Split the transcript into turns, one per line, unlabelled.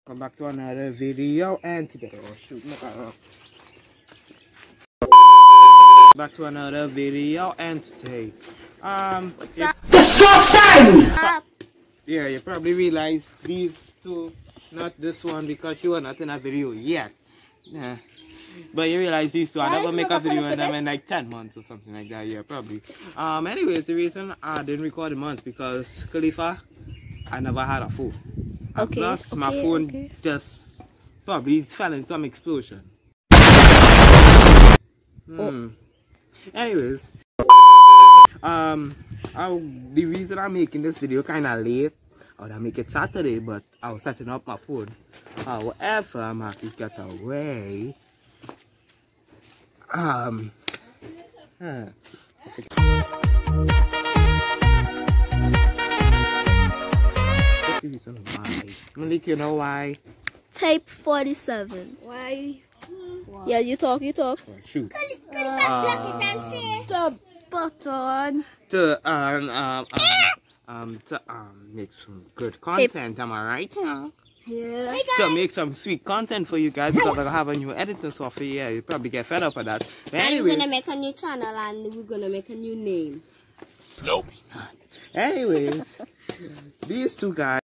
Welcome back to another video, and today disgusting! Yeah, you probably realize these two, not this one because you were not in a video yet. Yeah. But you realize these two, I never make a video in them in like 10 months or something like that. Yeah, probably. Anyways, the reason I didn't record in months because Khalifa, I never had a phone. And plus, my phone just probably fell in some explosion. Anyways, the reason I'm making this video kind of late, I would make it Saturday, but I was setting up my phone. However, I'm happy to get away. Malik, you know why?
Tape 47.
Why?
Yeah, you talk.
Oh, shoot.
The button.
To make some good content, am I right?
Yeah.
Hey
To make some sweet content for you guys because I have a new editing software. Yeah, you probably get fed up with that. But
and
anyways,
we're gonna make a new channel and we're gonna make a new name.
Nope. Anyways, these two guys.